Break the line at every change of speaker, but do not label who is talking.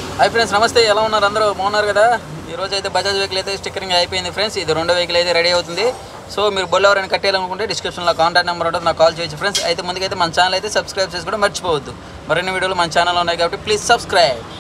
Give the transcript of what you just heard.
Hi friends, నమస్తే. ఎలా ఉన్నారు? అందరూ బాగున్నారు కదా? ఈరోజు అయితే బజాజ్ వెహికల్ అయితే స్టిక్కరింగ్ అయిపోయింది ఫ్రెండ్స్. ఇది రెండో వెహికల్ అయితే రెడీ అవుతుంది. సో మీరు బొల్ ఎవరైనా కట్టేయాలనుకుంటే డిస్క్రిప్షన్లో కాంటాక్ట్ నెంబర్ ఉంటుంది, నాకు కాల్ చేయొచ్చు ఫ్రెండ్స్. అయితే ముందుకైతే మన ఛానల్ అయితే సబ్స్క్రైబ్ చేసుకోవడం మర్చిపోవద్దు. మరిన్ని వీడియోలు మన ఛానల్లో ఉన్నాయి కాబట్టి ప్లీజ్ సబ్స్క్రైబ్.